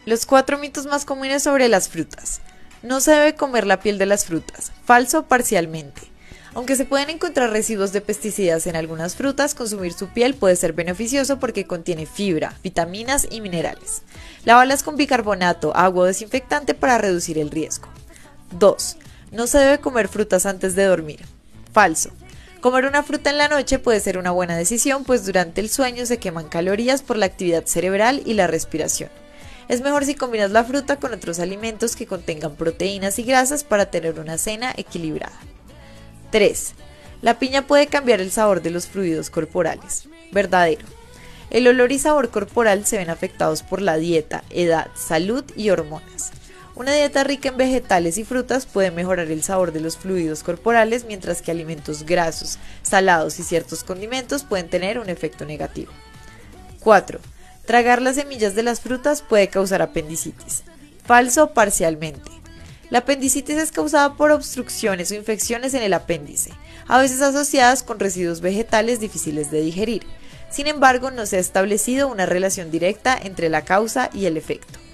Los 4 mitos más comunes sobre las frutas. No se debe comer la piel de las frutas. Falso parcialmente. Aunque se pueden encontrar residuos de pesticidas en algunas frutas, consumir su piel puede ser beneficioso porque contiene fibra, vitaminas y minerales. Lávalas con bicarbonato, agua o desinfectante para reducir el riesgo. 2. No se debe comer frutas antes de dormir. Falso. Comer una fruta en la noche puede ser una buena decisión, pues durante el sueño se queman calorías por la actividad cerebral y la respiración. Es mejor si combinas la fruta con otros alimentos que contengan proteínas y grasas para tener una cena equilibrada. 3. La piña puede cambiar el sabor de los fluidos corporales. Verdadero. El olor y sabor corporal se ven afectados por la dieta, edad, salud y hormonas. Una dieta rica en vegetales y frutas puede mejorar el sabor de los fluidos corporales, mientras que alimentos grasos, salados y ciertos condimentos pueden tener un efecto negativo. 4. Tragar las semillas de las frutas puede causar apendicitis. Falso parcialmente. La apendicitis es causada por obstrucciones o infecciones en el apéndice, a veces asociadas con residuos vegetales difíciles de digerir. Sin embargo, no se ha establecido una relación directa entre la causa y el efecto.